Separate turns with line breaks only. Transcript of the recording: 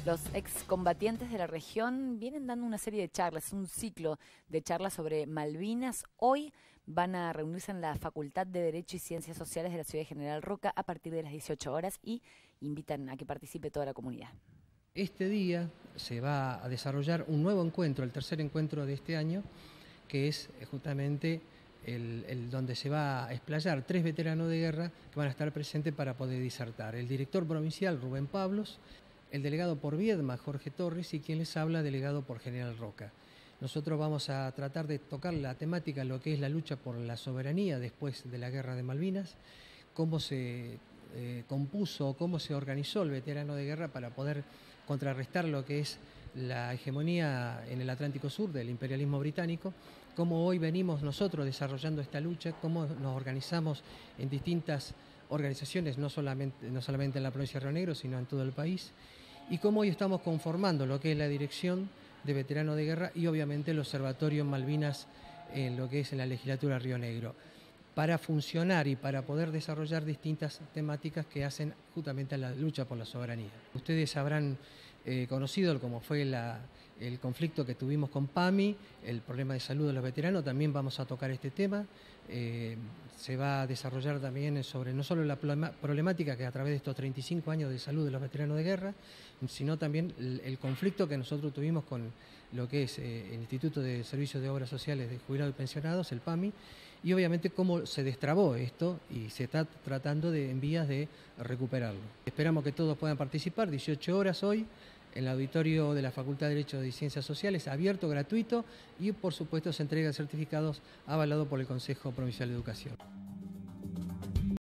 Los excombatientes de la región vienen dando una serie de charlas, un ciclo de charlas sobre Malvinas. Hoy van a reunirse en la Facultad de Derecho y Ciencias Sociales de la Ciudad de General Roca a partir de las 18 horas y invitan a que participe toda la comunidad.
Este día se va a desarrollar un nuevo encuentro, el tercer encuentro de este año, que es justamente el donde se va a explayar 3 veteranos de guerra que van a estar presentes para poder disertar. El director provincial, Rubén Pablos, el delegado por Viedma, Jorge Torres, y quien les habla, delegado por General Roca. Nosotros vamos a tratar de tocar la temática, lo que es la lucha por la soberanía después de la Guerra de Malvinas, cómo se compuso, cómo se organizó el veterano de guerra para poder contrarrestar lo que es la hegemonía en el Atlántico Sur del imperialismo británico, cómo hoy venimos nosotros desarrollando esta lucha, cómo nos organizamos en distintas organizaciones, no solamente en la provincia de Río Negro, sino en todo el país, y cómo hoy estamos conformando lo que es la dirección de veteranos de guerra y obviamente el Observatorio Malvinas en lo que es en la legislatura Río Negro, para funcionar y para poder desarrollar distintas temáticas que hacen justamente a la lucha por la soberanía. Ustedes habrán conocido cómo fue el conflicto que tuvimos con PAMI, el problema de salud de los veteranos, también vamos a tocar este tema. Se va a desarrollar también sobre no solo la problemática que a través de estos 35 años de salud de los veteranos de guerra, sino también el conflicto que nosotros tuvimos con lo que es el Instituto de Servicios de Obras Sociales de Jubilados y Pensionados, el PAMI, y obviamente cómo se destrabó esto y se está tratando en vías de recuperarlo. Esperamos que todos puedan participar, 18 horas hoy, en el auditorio de la Facultad de Derecho y Ciencias Sociales, abierto, gratuito, y por supuesto se entregan certificados avalados por el Consejo Provincial de Educación.